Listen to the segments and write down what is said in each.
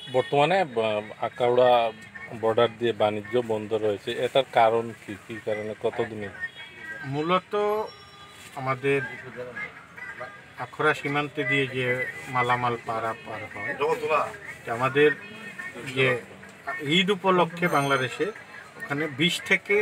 বর্তমানে আখাউড়া বর্ডার দিয়ে বাণিজ্য বন্ধ রয়েছে, এটার কারণ কি? কি কারণে, কতদিনে? মূলত আমাদের আখড়া সীমান্তে দিয়ে যে মালামাল পার হয়, আমাদের যে ঈদ উপলক্ষে বাংলাদেশে ওখানে 20 থেকে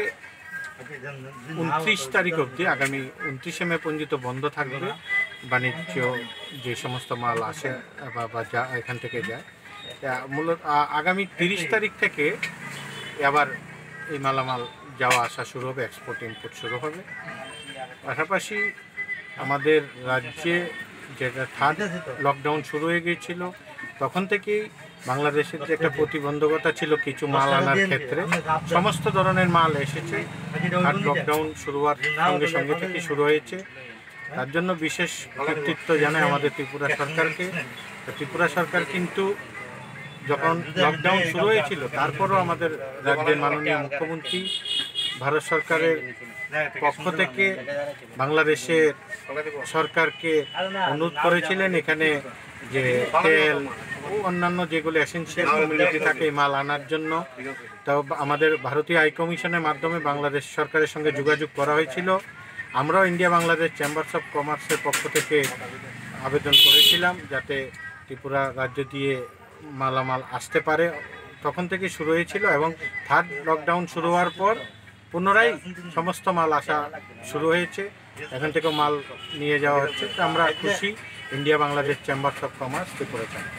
29 তারিখ অবধি, আগামী 29শে মে পর্যন্ত বন্ধ থাকবে বাণিজ্য। যে সমস্ত মাল আসে বা যা এখান থেকে যায়, মূলত আগামী 30 তারিখ থেকে আবার এই মালামাল যাওয়া আসা শুরু হবে, এক্সপোর্ট ইম্পোর্ট শুরু হবে। পাশাপাশি আমাদের রাজ্যে যেটা থার্ড লকডাউন শুরু হয়ে গিয়েছিল, তখন থেকেই বাংলাদেশের যে একটা প্রতিবন্ধকতা ছিল কিছু মাল আনার ক্ষেত্রে, সমস্ত ধরনের মাল এসেছে। থার্ড লকডাউন শুরু হওয়ার সঙ্গে সঙ্গে থেকে শুরু হয়েছে। তার জন্য বিশেষ কৃতিত্ব জানায় আমাদের ত্রিপুরা সরকারকে। ত্রিপুরা সরকার কিন্তু যখন লকডাউন শুরু হয়েছিল, তারপরও আমাদের রাজ্যের মাননীয় মুখ্যমন্ত্রী ভারত সরকারের পক্ষ থেকে বাংলাদেশের সরকারকে অনুরোধ করেছিলেন এখানে যে তেল ও অন্যান্য যেগুলো এসেনশিয়াল কমিউনিটি থাকে এই মাল আনার জন্য। তাও আমাদের ভারতীয় হাই কমিশনের মাধ্যমে বাংলাদেশ সরকারের সঙ্গে যোগাযোগ করা হয়েছিল। আমরাও ইন্ডিয়া বাংলাদেশ চেম্বার্স অফ কমার্সের পক্ষ থেকে আবেদন করেছিলাম যাতে ত্রিপুরা রাজ্য দিয়ে মালামাল আসতে পারে। তখন থেকে শুরু হয়েছিল এবং থার্ড লকডাউন শুরু হওয়ার পর পুনরায় সমস্ত মাল আসা শুরু হয়েছে। এখান থেকেও মাল নিয়ে যাওয়া হচ্ছে। আমরা খুশি, India Bangladesh Chambers of Commerce Tripura.